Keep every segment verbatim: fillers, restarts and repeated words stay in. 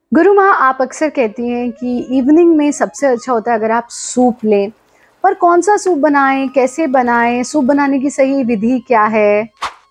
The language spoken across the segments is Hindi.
गुरु माँ, आप अक्सर कहती हैं कि इवनिंग में सबसे अच्छा होता है अगर आप सूप लें, पर कौन सा सूप बनाएं, कैसे बनाएं, सूप बनाने की सही विधि क्या है?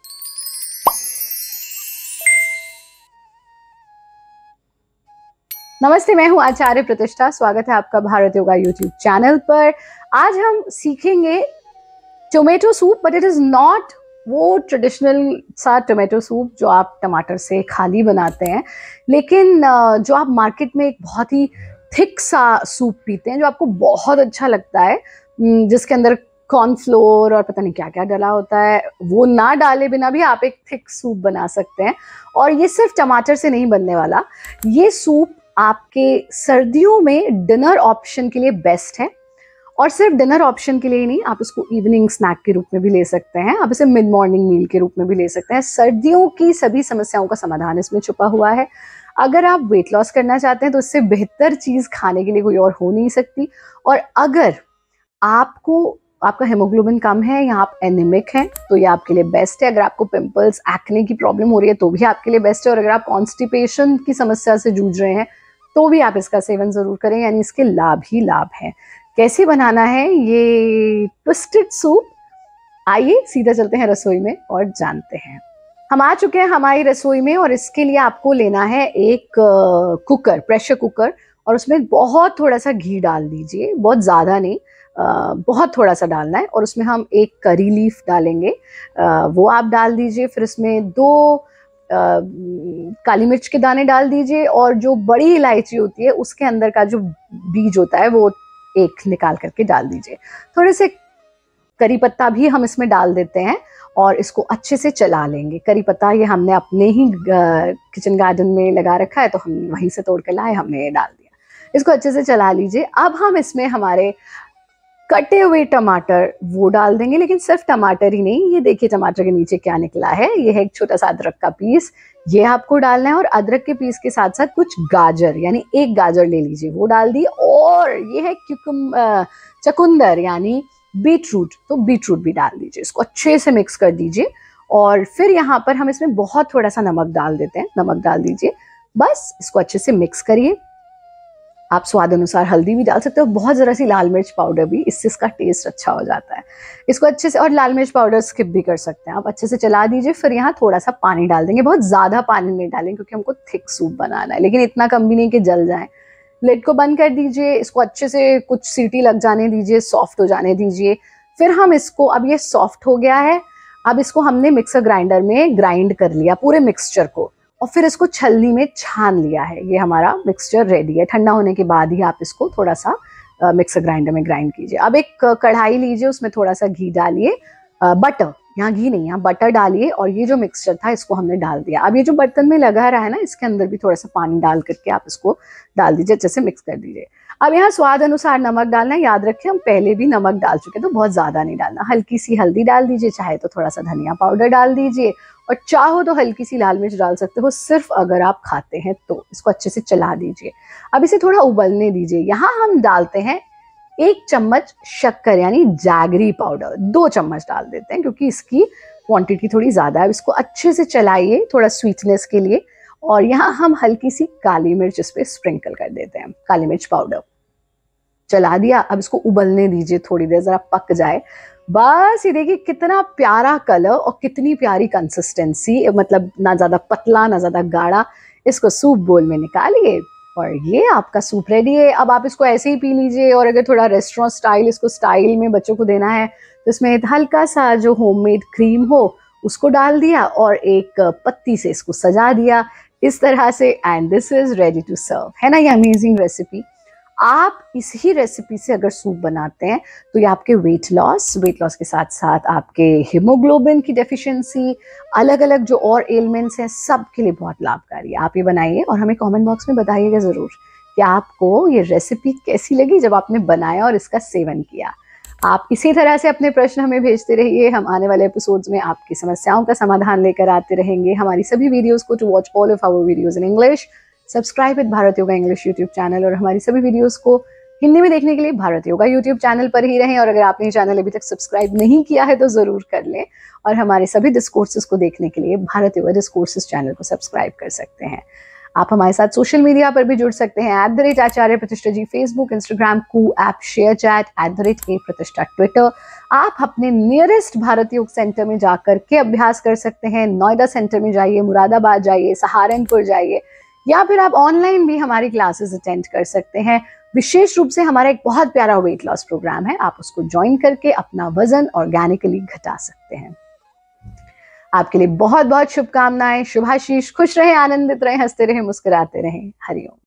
नमस्ते, मैं हूँ आचार्य प्रतिष्ठा। स्वागत है आपका भारत योगा यूट्यूब चैनल पर। आज हम सीखेंगे tomato soup, but it is not वो ट्रेडिशनल सा टोमेटो सूप जो आप टमाटर से खाली बनाते हैं, लेकिन जो आप मार्केट में एक बहुत ही थिक सा सूप पीते हैं जो आपको बहुत अच्छा लगता है, जिसके अंदर कॉर्नफ्लोर और पता नहीं क्या क्या डला होता है, वो ना डाले बिना भी आप एक थिक सूप बना सकते हैं। और ये सिर्फ टमाटर से नहीं बनने वाला। ये सूप आपके सर्दियों में डिनर ऑप्शन के लिए बेस्ट है, और सिर्फ डिनर ऑप्शन के लिए ही नहीं, आप इसको इवनिंग स्नैक के रूप में भी ले सकते हैं, आप इसे मिड मॉर्निंग मील के रूप में भी ले सकते हैं। सर्दियों की सभी समस्याओं का समाधान इसमें छुपा हुआ है। अगर आप वेट लॉस करना चाहते हैं तो इससे बेहतर चीज खाने के लिए कोई और हो नहीं सकती। और अगर आपको आपका हेमोग्लोबिन कम है या आप एनीमिक हैं तो ये आपके लिए बेस्ट है। अगर आपको पिंपल्स, एक्ने की प्रॉब्लम हो रही है तो भी आपके लिए बेस्ट है। और अगर आप कॉन्स्टिपेशन की समस्या से जूझ रहे हैं तो भी आप इसका सेवन जरूर करें, यानी इसके लाभ ही लाभ हैं। कैसे बनाना है ये ट्विस्टेड सूप, आइए सीधा चलते हैं रसोई में और जानते हैं। हम आ चुके हैं हमारी रसोई में, और इसके लिए आपको लेना है एक कुकर, प्रेशर कुकर, और उसमें बहुत थोड़ा सा घी डाल दीजिए, बहुत ज़्यादा नहीं, आ, बहुत थोड़ा सा डालना है। और उसमें हम एक करी लीफ डालेंगे, आ, वो आप डाल दीजिए। फिर इसमें दो आ, काली मिर्च के दाने डाल दीजिए, और जो बड़ी इलायची होती है उसके अंदर का जो बीज होता है वो एक निकाल करके डाल दीजिए। थोड़े से करी पत्ता भी हम इसमें डाल देते हैं और इसको अच्छे से चला लेंगे। करी पत्ता ये हमने अपने ही किचन गार्डन में लगा रखा है, तो हम वहीं से तोड़ के लाए, हमने ये डाल दिया। इसको अच्छे से चला लीजिए। अब हम इसमें हमारे कटे हुए टमाटर वो डाल देंगे, लेकिन सिर्फ टमाटर ही नहीं, ये देखिए टमाटर के नीचे क्या निकला है, ये है एक छोटा सा अदरक का पीस, ये आपको डालना है। और अदरक के पीस के साथ साथ कुछ गाजर, यानी एक गाजर ले लीजिए, वो डाल दी। और ये है क्यूकम चकुंदर यानी बीट रूट, तो बीट रूट भी डाल दीजिए। इसको अच्छे से मिक्स कर दीजिए। और फिर यहाँ पर हम इसमें बहुत थोड़ा सा नमक डाल देते हैं, नमक डाल दीजिए। बस इसको अच्छे से मिक्स करिए। आप स्वाद अनुसार हल्दी भी डाल सकते हो, बहुत जरा सी लाल मिर्च पाउडर भी, इससे इसका टेस्ट अच्छा हो जाता है। इसको अच्छे से, और लाल मिर्च पाउडर स्किप भी कर सकते हैं आप। अच्छे से चला दीजिए। फिर यहाँ थोड़ा सा पानी डाल देंगे, बहुत ज्यादा पानी नहीं डालेंगे क्योंकि हमको थिक सूप बनाना है, लेकिन इतना कम भी नहीं कि जल जाए। लिड को बंद कर दीजिए, इसको अच्छे से कुछ सीटी लग जाने दीजिए, सॉफ्ट हो जाने दीजिए। फिर हम इसको, अब ये सॉफ्ट हो गया है, अब इसको हमने मिक्सर ग्राइंडर में ग्राइंड कर लिया पूरे मिक्सचर को, और फिर इसको छलनी में छान लिया है। ये हमारा मिक्सचर रेडी है। ठंडा होने के बाद ही आप इसको थोड़ा सा मिक्सर ग्राइंडर में ग्राइंड कीजिए। अब एक कढ़ाई लीजिए, उसमें थोड़ा सा घी डालिए, बटर, यहाँ घी नहीं, यहाँ बटर डालिए, और ये जो मिक्सचर था इसको हमने डाल दिया। अब ये जो बर्तन में लगा रहा है ना, इसके अंदर भी थोड़ा सा पानी डाल करके आप इसको डाल दीजिए, अच्छे से मिक्स कर दीजिए। अब यहाँ स्वाद अनुसार नमक डालना है। याद रखें हम पहले भी नमक डाल चुके, तो बहुत ज्यादा नहीं डालना। हल्की सी हल्दी डाल दीजिए, चाहे तो थोड़ा सा धनिया पाउडर डाल दीजिए, और चाहो तो हल्की सी लाल मिर्च डाल सकते हो, सिर्फ अगर आप खाते हैं तो। इसको अच्छे से चला दीजिए। अब इसे थोड़ा उबलने दीजिए। यहाँ हम डालते हैं एक चम्मच शक्कर यानी जैगरी पाउडर, दो चम्मच डाल देते हैं क्योंकि इसकी क्वांटिटी थोड़ी ज्यादा है। इसको अच्छे से चलाइए थोड़ा स्वीटनेस के लिए। और यहाँ हम हल्की सी काली मिर्च इस पे स्प्रिंकल कर देते हैं, काली मिर्च पाउडर। चला दिया। अब इसको उबलने दीजिए थोड़ी देर, जरा पक जाए। बस ये देखिए कितना प्यारा कलर और कितनी प्यारी कंसिस्टेंसी, मतलब ना ज्यादा पतला ना ज्यादा गाढ़ा। इसको सूप बोल में निकालिए और ये आपका सूप रेडी है। अब आप इसको ऐसे ही पी लीजिए, और अगर थोड़ा रेस्टोरेंट स्टाइल इसको स्टाइल में बच्चों को देना है तो इसमें हल्का सा जो होममेड क्रीम हो उसको डाल दिया, और एक पत्ती से इसको सजा दिया इस तरह से, and this is ready to serve. है ना ये अमेजिंग रेसिपी। आप इसी रेसिपी से अगर सूप बनाते हैं तो ये आपके वेट लॉस वेट लॉस के साथ साथ आपके हीमोग्लोबिन की डेफिशिएंसी, अलग अलग जो और एलिमेंट्स हैं, सब के लिए बहुत लाभकारी है। आप ये बनाइए और हमें कमेंट बॉक्स में बताइएगा ज़रूर कि आपको ये रेसिपी कैसी लगी जब आपने बनाया और इसका सेवन किया। आप इसी तरह से अपने प्रश्न हमें भेजते रहिए। हम आने वाले एपिसोड्स में आपकी समस्याओं का समाधान लेकर आते रहेंगे। हमारी सभी वीडियोज़ को to watch all of our videos in English, subscribe with Bharat Yoga English YouTube channel, और हमारी सभी वीडियोस को हिंदी में देखने के लिए भारत योगा यूट्यूब चैनल पर ही रहें। और अगर आपने चैनल अभी तक सब्सक्राइब नहीं किया है तो ज़रूर कर लें, और हमारे सभी डिस्कोर्सेस को देखने के लिए भारत योगा डिस्कोर्सेस चैनल को सब्सक्राइब कर सकते हैं। आप हमारे साथ सोशल मीडिया पर भी जुड़ सकते हैं, eight the rate Acharya Pratishtha ji Facebook, Instagram, Koo app, share chat, at the rate A Pratishtha Twitter. आप अपने नियरेस्ट भारत योग सेंटर में जाकर के अभ्यास कर सकते हैं। नोएडा सेंटर में जाइए, मुरादाबाद जाइए, सहारनपुर जाइए, या फिर आप ऑनलाइन भी हमारी क्लासेस अटेंड कर सकते हैं। विशेष रूप से हमारा एक बहुत प्यारा वेट लॉस प्रोग्राम है, आप उसको ज्वाइन करके अपना वजन ऑर्गेनिकली घटा सकते हैं। आपके लिए बहुत बहुत शुभकामनाएं, शुभाशीष। खुश रहे, आनंदित रहे, हंसते रहे, मुस्कुराते रहे। हरिओम।